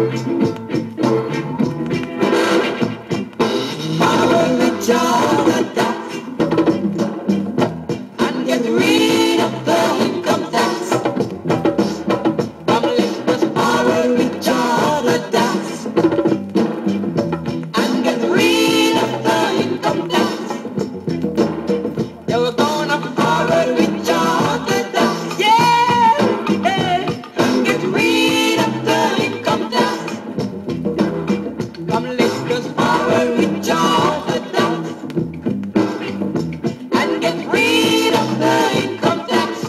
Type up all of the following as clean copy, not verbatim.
Power with all the tax and get rid of the income tax. Come let us power with all the tax and get rid of the income tax. Yeah, we're gonna power with all the tax, yeah, yeah, and get rid of the income tax. Come let us power with all the tax and get rid of the income tax.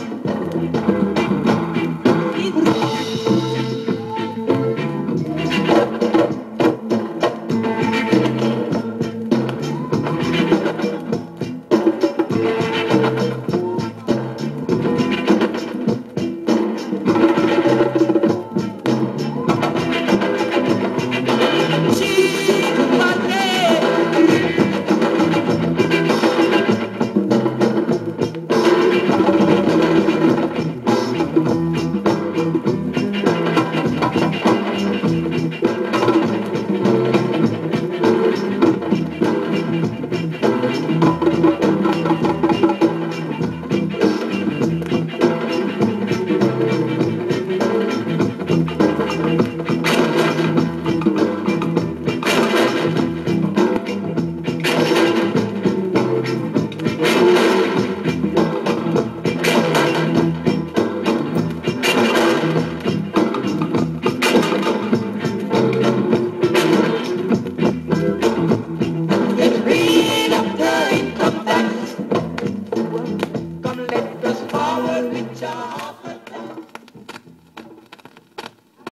Get rid of the income tax. Come let us power with our